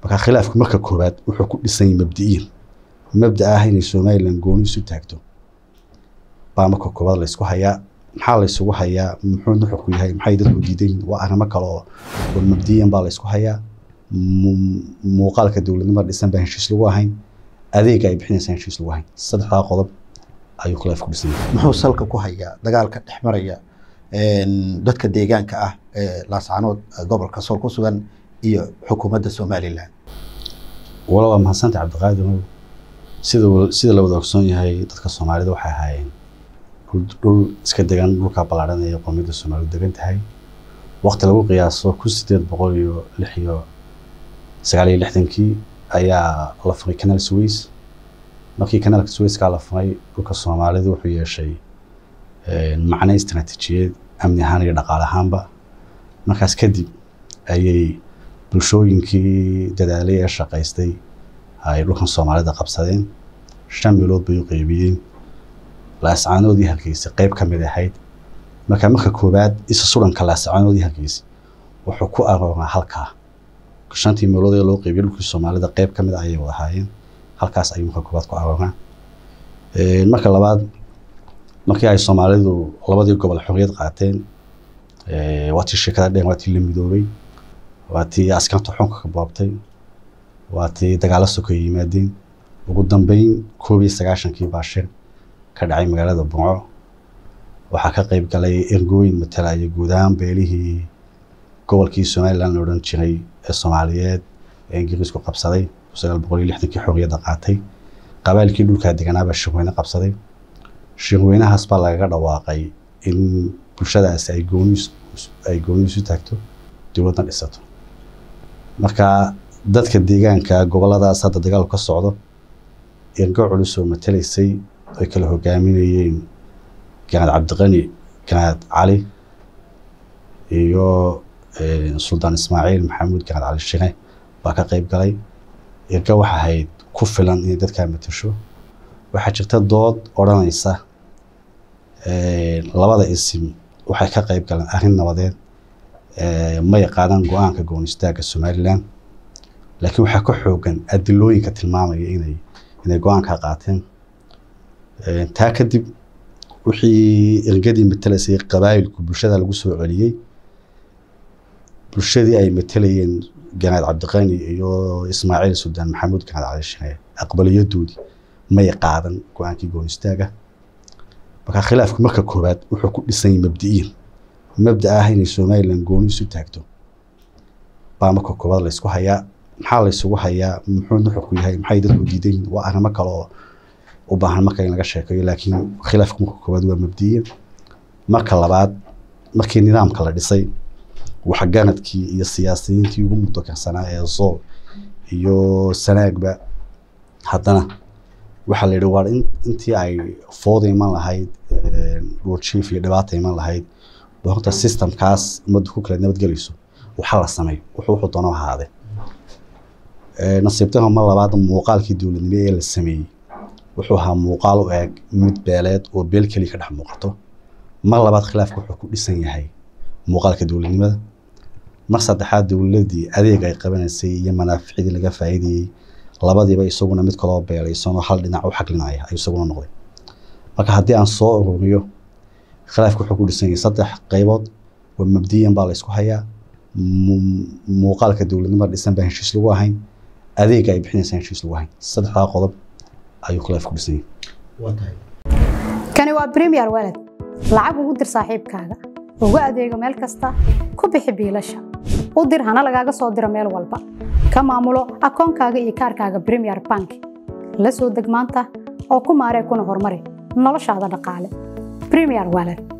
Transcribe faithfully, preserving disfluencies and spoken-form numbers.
marka khilaafku marka koobaad wuxuu ku dhisan yahay mabdi'iin mabda ah in Soomaaliland gooni isu taagto baa marka koobaad la isku hayaa maxaa la isugu hayaa muxuu nuxku yahay maxay dadku diidan waa arrimo kale oo mabdi'iin baa la isku hayaa muuqaalka dawladnimada dhisan baa heshiis lagu ahayn adeeg ay bixinaysan heshiis lagu ahayn saddexda qodob ayuu khilaafku dhisan yahay muxuu salka ku hayaa dagaalka dhexmaraya dadka deegaanka ah ee laascaanood gobolka Sool ku sugan iyo xukuumadda Soomaaliland walaal ma hasanta Cabdiqaadir sida sida la wada ogsoon yahay dadka Soomaalida waxay ahaayeen dhul iska degan dhulka balaaran ee qoomiyadda Soomaalidu degan tahay waqti lagu qiyaaso ku sideed boqol iyo lix iyo sagaal iyo lixdan-kii ayaa la furay Canal Suez markii kanaalka Suez ka la furay dhulka Soomaalidu wuxuu yeeshay macna istiraatiijiyeed amni ahaan iyo dhaqaale ahaanba markaas kadib ayay bulshooyinkii dadaalay ee shaqaystay ay dhulkan Soomaalida qabsadeen shan meelood bay u qaybiyeen laascaanoodii halkiisa qayb ka mid ahayd marka marka koobaad isa suranka laascaanoodii halkiisa wuxuu ku arooraa halka shantii meelood ee loo qaybiyay dhulkii Soomaalida qayb ka mid ah ayay wada haayeen halkaas ayuu marka koobaad ku arooraa ee marka labaad markii ay Soomaalidu labadii gobol xorriyad qaateen ee waati shirkada dheer waati la midoobay waati askarta xunka ka boobtay waati dagaal soo yimaadeen ugu dambeyn koob iyo sagaashan-kii baashir ka dhacay magaalada Burco waxa ka qayb galay ergooyin matalaya guud ahaan beelihii gobolkii Soomaaliland oo dhan jiray ee Soomaaliyeed ee Ingiriisku qabsaday sagaal boqol iyo lixdan-kii xorriyadda qaatay qabaylkii dhulka deganaaba shirweyne qabsaday shirweynahaas baa laga dhawaaqay in bulshadaas ay gooni ay gooni isu taagto dawladda dhisato marka dadka deegaanka goboladaas hadda dagaalku ka socdo ergo culus oo matalaysay ay kala hogaaminayeen Ganaad Cabdiqani Ganaad Cali iyo Sultan Ismaaciil Maxamuud Ganaad Cali Shire baa ka qayb galay ergo waxa ahayd ku filan in dadka matasho waxa jirta dood oranaysa ee labada isim waxay ka qayb galaan arrin nabadeed ee ma yaqaan go'aanka goonistaagga Soomaaliland laakiin waxa ka xoogan adilooyinka tilmaamaya inay inay go'aan ka qaateen ee taa kadib wixii ergadii matalaysay qabaayilku bulshada lagu soo celiyay bulshadii ay matalayeen Ganaad Cabdiqani iyo Ismaaciil Sultan Maxamuud Ganaad Cali Shire aqbaliyadoodii ma yaqaan go'aankii goonistaagga marka khilaafku marka koobaad wuxuu ku dhisan yahay mabdi'iin mabda ah in Soomaaliland gooni isu taagto baa marka koobaad la isku hayaa maxaa la isugu hayaa muxuu nuxku yahay maxay dadku diidan waa arrimo kale oo u baahan marka in laga sheekeeyo laakiin khilaafku marka koobaad waa mabdi'iin marka labaad markii nidaamka la dhisay waxa ganadkii iyo siyaasiyiintii ugu muddokarsanaa ee Sool iyo Sanaagba haddana waxa la yiri war intii ay fooday man lahayd dhul chief iyo dhibaato iman lahayd doonta systemkaas muddo ku kala nabad galayso waxa la sameeyo wuxuu wuxuu doono ahaade ee nasiibtana ma labaad muuqaalkii dawladnimada ee la sameeyay wuxuu ahaa muuqaal u eeg mid beeleed oo beel kali ka dhex muuqato ma labaad khilaafku wuxuu ku dhisan yahay muuqaalka dawladnimada mar saddexaad dawladii adeeg ay qabanaysay iyo manaaficida laga faa'iideeyay labadiiba isaguna mid kale oo beelaysan oo hal dhinac u xaqlinaya ay isaguna noqday marka haddii aan soo ururiyo khilaafku wuxuu ku dhisan yahay saddex qaybood oo mabdi'iyan baa la isku hayaa muuqaalka dawladnimada dhisan baa heshiis lagu ahayn adeeg ay bixinaysan heshiis lagu ahayn saddexda qodob ayuu khilaafku dhisan yahay kani waa Premier Wallet lacag ugu dir saaxiibkaaga ugu adeego meel kasta ku bixi biilasha u dir hana lagaaga soo diro meel walba ka maamulo akoonkaaga iyo kaarkaaga Premier Bank la soo deg maanta oo ku maaree kuna horumari noloshaada dhaqaale Premier Wallet